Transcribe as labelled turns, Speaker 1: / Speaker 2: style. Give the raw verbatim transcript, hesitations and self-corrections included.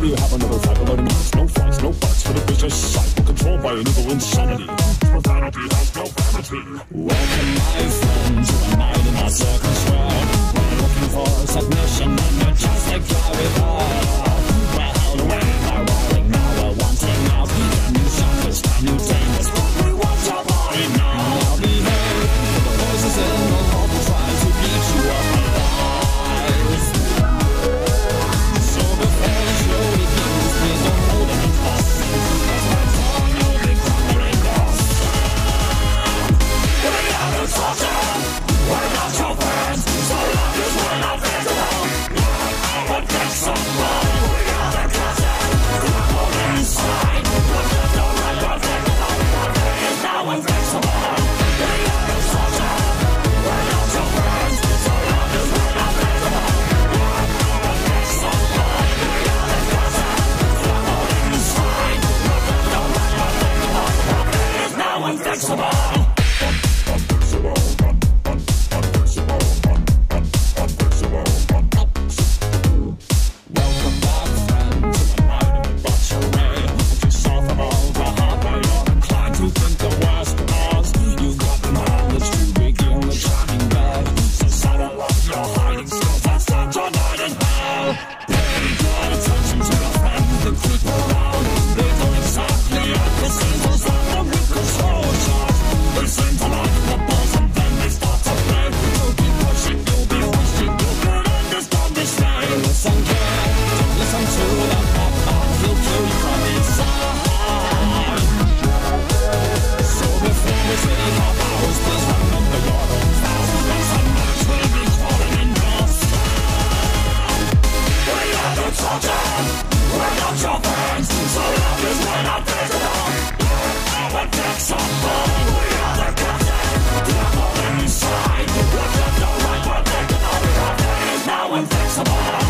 Speaker 1: we have another fight without a minute. No fights, no fights for the vicious cycle controlled by an evil insanity. Profanity has no vanity. Welcome, my friend, to a night in our circus world. We're looking for submission and you're just a guy with all. We're held away by rolling, now we're wanting out. Can you shock us? Can you tame us? We want your body now. Now behave, for the voices in the hall will try to beat you up alive. So before you slowly begins, please don't hold it in us. That's my tongue, you'll be crumbling us. We are the torture, we're not your friends. So long as we're not visible, I would get some blood. We are the content, crumbled inside. We're just no right, but think about it, our pain is now invincible. We are the torture, we're not your friends. So long as we're not visible, I would get some blood. We are the content, crumbled inside. We're just no right, but think about it, our pain is now invincible. Welcome back, friend, to the night of debauchery. If you suffer all the hard way, you're inclined to think the worst of us. You've got the knowledge to begin the shining bed. So saddle up your hiding skills and start your night in hell. Pay good attention to your friends that creep around. They don't exactly act the same as that the we control charge. They seem to like the balls and then they start to play. So keep pushing, you'll be wishing you could end this dumb display. Listen, kid, don't listen to the pop pop. He'll kill you from inside. So before we say our powers, please remember your own vows. There's a match will be crawling in your sky. We are the torture, we're not your friends. So long as we're not visible, our decks are full. We are the content, crumbled inside. We're just no right, we're thinking all the our pain is now invincible.